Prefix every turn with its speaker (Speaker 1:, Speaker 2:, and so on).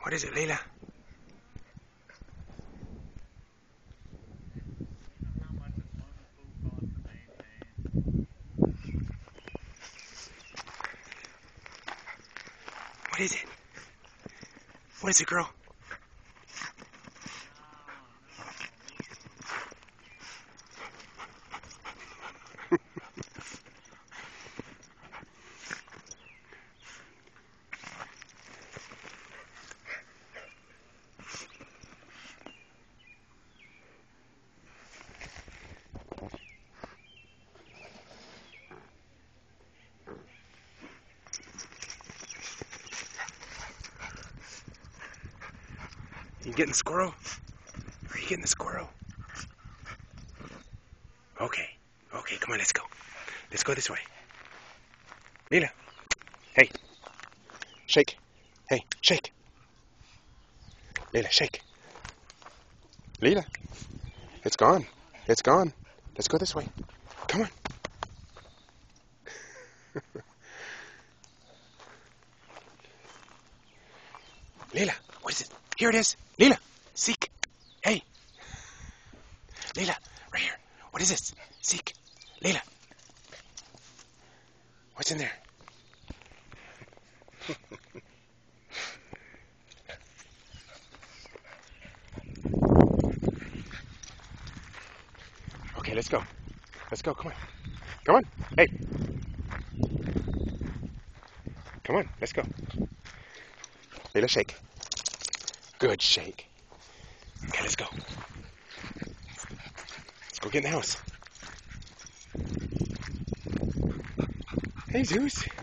Speaker 1: What is it, Leila? What is it? What is it, girl? You getting the squirrel? Are you getting the squirrel? Okay. Okay, come on, let's go. Let's go this way. Leila. Hey. Shake. Hey, shake. Leila, shake. Leila. It's gone. It's gone. Let's go this way. Come on. Leila, what is it? Here it is. Leila, seek. Hey. Leila, right here. What is this? Seek. Leila. What's in there? Okay, let's go. Let's go. Come on. Come on. Hey. Come on. Let's go. Leila, shake. Good shake. Okay, let's go. Let's go get in the house. Hey, Zeus.